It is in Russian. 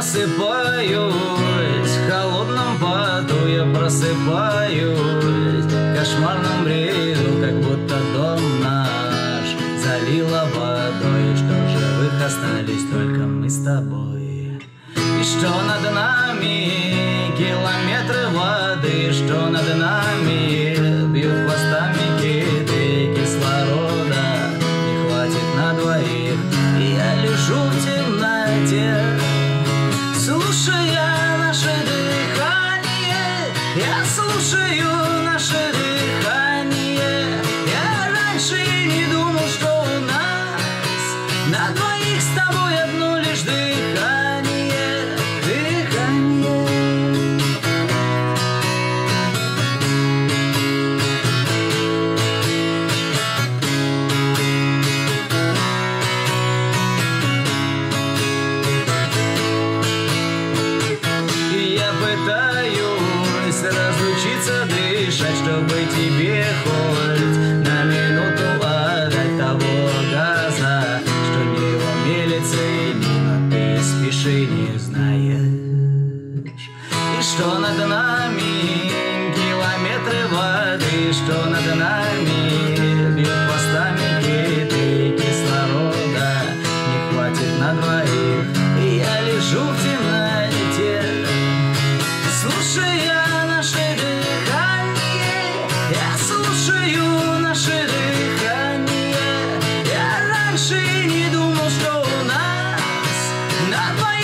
просыпаюсь, в холодном поту я просыпаюсь, в кошмарном бреду, как будто дом наш залило водой. Что в живых остались только мы с тобой. И что над нами километры воды, что над нами бьют хвостами киты, кислорода не хватит на двоих. И я лежу в темноте, слушая наше дыхание, я слушаю наше дыхание. Я раньше и не думал, что у нас на двоих с тобой одно лишь дыхание, дыхание. Пытаюсь разучиться дышать, чтобы тебе хоть на минуту отдать того газа, что не умелится и мимо ты спеши не знаешь. И что над нами километры воды, что над нами бьют хвостами киты, кислорода не хватит на двоих. И я лежу в темноте, слушая наше дыхание, я слушаю наше дыхание. Я раньше и не думал, что у нас на двоих